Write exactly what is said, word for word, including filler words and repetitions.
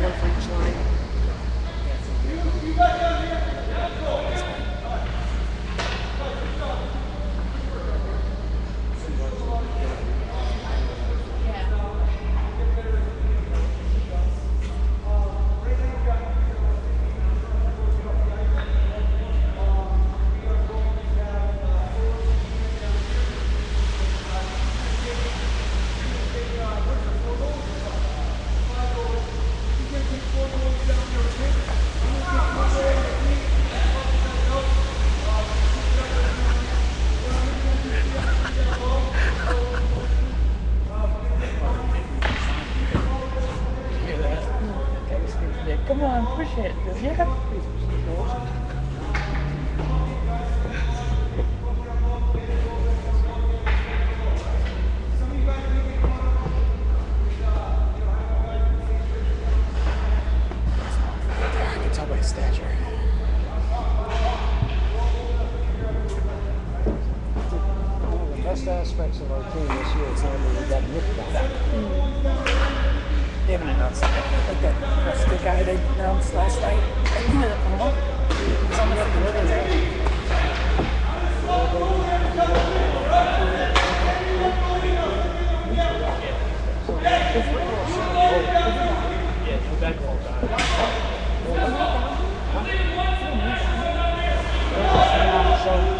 dollar for each line. Come on, push it. Yeah. I can tell by his stature. One of the best aspects of our team this year is how we got Nick back. Mm. They haven't announced it. Like that, that's the guy they announced last night. He's on the other day. Yeah, no back wall guy. So